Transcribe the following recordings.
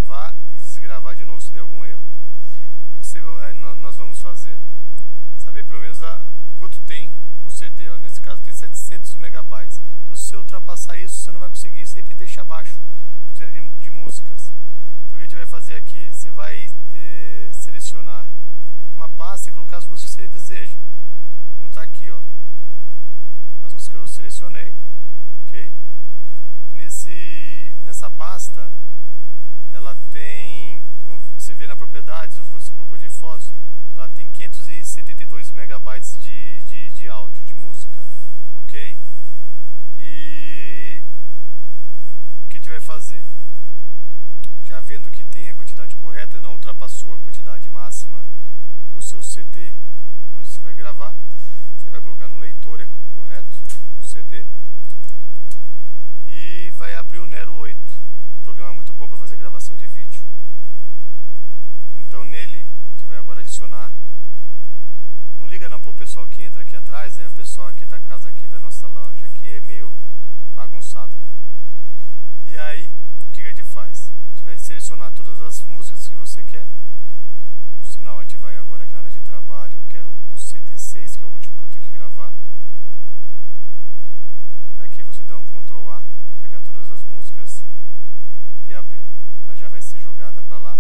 gravar e desgravar de novo se der algum erro. O que nós vamos fazer? Saber pelo menos quanto tem no CD. Ó. Nesse caso tem 700 megabytes. Então se você ultrapassar isso, você não vai conseguir. Sempre deixa abaixo de músicas. Então o que a gente vai fazer aqui? Você vai selecionar uma pasta e colocar as músicas que você deseja. Como está aqui, ó. As músicas que eu selecionei, ok? Nessa pasta, ela tem, você vê na propriedades, você colocou de fotos, ela tem 572 megabytes de áudio, de música, ok? E o que a gente vai fazer? Já vendo que tem a quantidade correta, não ultrapassou a quantidade máxima do seu CD onde você vai gravar, você vai colocar no leitor, é correto, o CD, e vai abrir o Nero 8, um programa muito bom para fazer gravação de vídeo. Então nele, a gente vai agora adicionar, não liga não para o pessoal que entra aqui atrás, o pessoal aqui da casa, aqui da nossa loja aqui, é meio bagunçado mesmo. E aí, o que a gente faz? A gente vai selecionar todas as músicas que você quer. Por sinal, a gente vai agora aqui na área de trabalho, eu quero o CD6, que é o último que eu tenho que gravar. Aqui você dá um Ctrl A para pegar todas as músicas e abrir. Ela já vai ser jogada para lá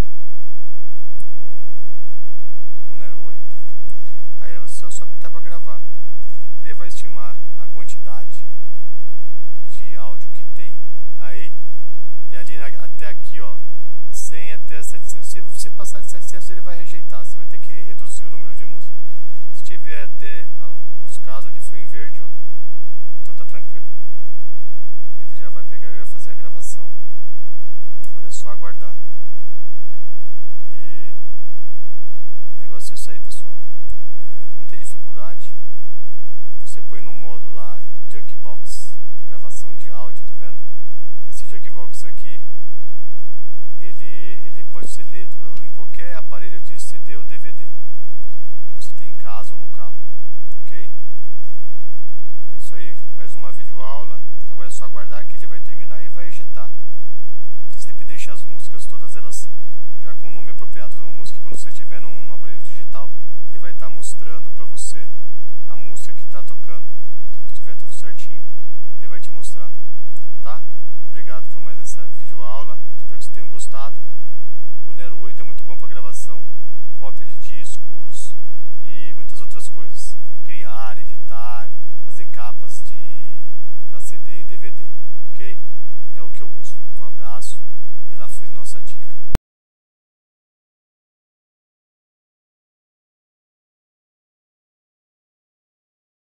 no Nero 8. Aí você só apertar para gravar. Ele vai estimar a quantidade de áudio que tem aí. E ali até aqui, ó, 100 até 700. Se passar de 700, ele vai rejeitar. Você vai ter que reduzir o número de músicas. Se tiver até, olha lá, no nosso caso ali foi em verde, ó. Então tá tranquilo. Ele já vai pegar e vai fazer a gravação. Agora é só aguardar. E o negócio é isso aí, pessoal. Não tem dificuldade. Você põe no modo lá Jukebox, a gravação de áudio, tá vendo? Esse Jukebox aqui, ele pode ser lido em qualquer aparelho de CD ou DVD que você tem em casa ou no carro, ok? É isso aí, mais uma videoaula. Agora é só aguardar que ele vai terminar e vai ejetar. Sempre deixa as músicas